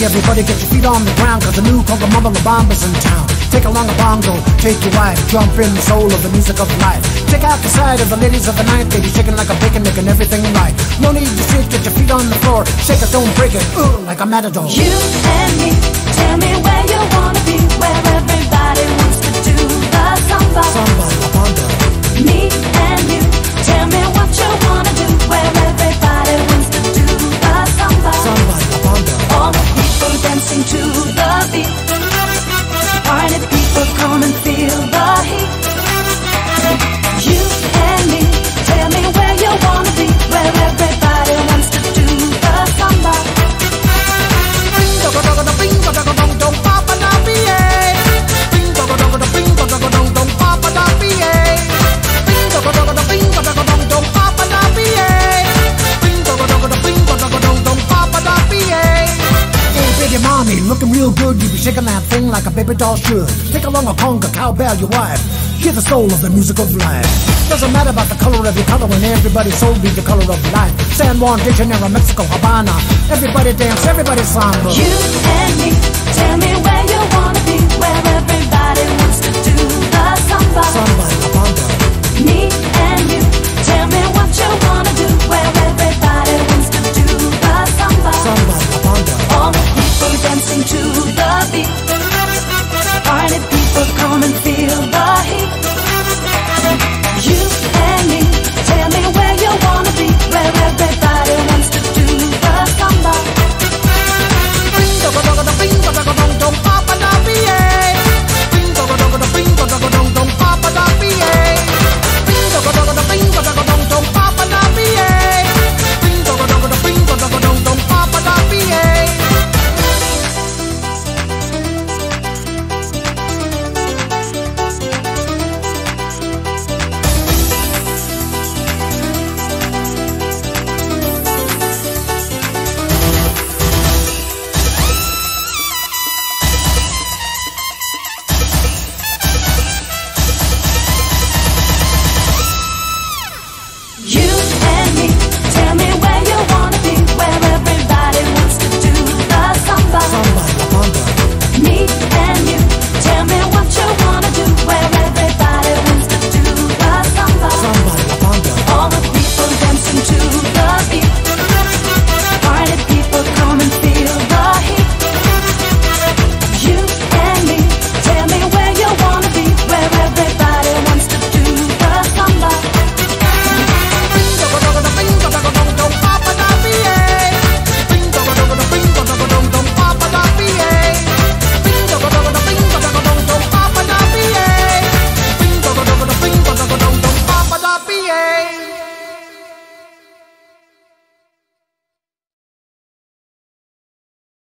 everybody get your feet on the ground, cause the new conga mumble bomba's in town. Take along a bongo, take your wife, jump in the soul of the music of life. Check out the side of the ladies of the night, they be shaking like a bacon, making everything right. No need to sit, get your feet on the floor, shake it, don't break it, like a matador. You and me, tell me where you wanna be, where everybody wants to do the samba. Samba, la banda. Me and you, tell me what you wanna do, where everybody wants to do the samba. Samba, la banda. All the people dancing to the beat, party people come and feel the heat. You and me, tell me where you wanna be, where everybody wants to do the samba. Mommy, looking real good, you be shaking that thing like a baby doll should. Take along a conga, cowbell, your wife. Hear the soul of the music of life. Doesn't matter about the color of your color when everybody's soul be the color of life. San Juan, De Janeiro, Mexico, Havana. Everybody dance, everybody samba. You and me, tell me